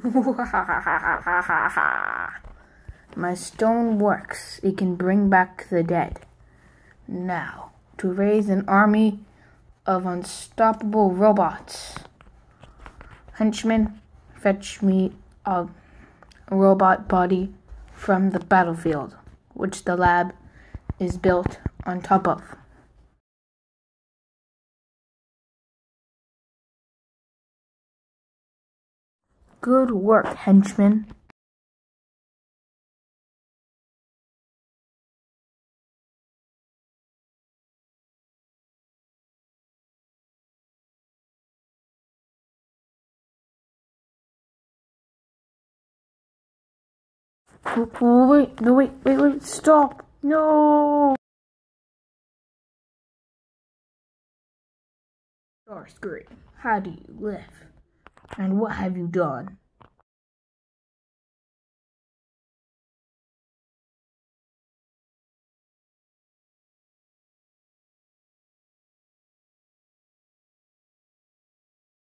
My stone works. It can bring back the dead. Now, to raise an army of unstoppable robots. Henchmen, fetch me a robot body from the battlefield, which the lab is built on top of. Good work, henchman. Wait, stop! No! Starscream, how do you live? And what have you done?